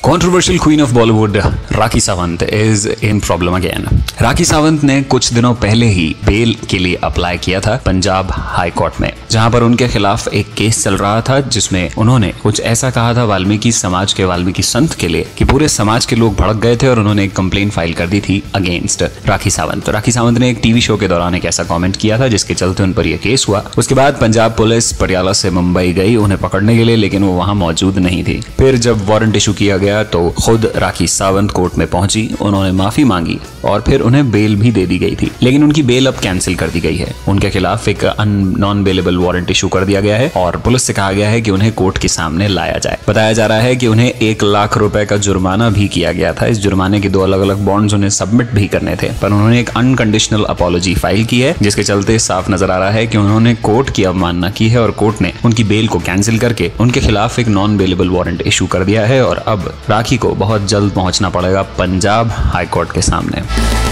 Controversial queen of Bollywood Rakhi Sawant is in problem again। Rakhi Sawant ने कुछ दिनों पहले ही बेल के लिए अप्लाई किया था पंजाब हाई कोर्ट में, जहां पर उनके खिलाफ एक केस चल रहा था जिसमें उन्होंने कुछ ऐसा कहा था वाल्मीकि समाज के वाल्मीकि संत के लिए कि पूरे समाज के लोग भड़क गए थे और उन्होंने एक कंप्लेन फाइल कर दी थी अगेंस्ट राखी सावंत। तो राखी सावंत ने एक टीवी शो के दौरान एक ऐसा कमेंट किया था जिसके चलते उन पर यह केस हुआ। उसके बाद पंजाब पुलिस पटियाला से मुंबई गई उन्हें पकड़ने के लिए, लेकिन वो वहां मौजूद नहीं थी। फिर जब वारंट इशू किया गया तो खुद राखी सावंत कोर्ट में पहुंची, उन्होंने माफी मांगी और फिर उन्हें बेल भी दे दी गई थी, लेकिन उनकी बेल अब कैंसिल कर दी गई है। उनके खिलाफ एक नॉन बेलेबल वारंट इशू कर दिया गया है और पुलिस से कहा गया है कि उन्हें कोर्ट के सामने लाया जाए। बताया जा रहा है कि उन्हें 1 लाख रुपए का जुर्माना भी किया गया था। इस जुर्माने के 2 अलग अलग बॉन्ड्स उन्हें सबमिट भी करने थे, पर उन्होंने एक अनकंडीशनल अपॉलॉजी फाइल की है, जिसके चलते साफ नजर आ रहा है कि उन्होंने कोर्ट की अवमानना की है और कोर्ट ने उनकी बेल को कैंसिल करके उनके खिलाफ एक नॉन बेलेबल वारंट इशू कर दिया है और अब राखी को बहुत जल्द पहुंचना पड़ेगा पंजाब हाई कोर्ट के सामने।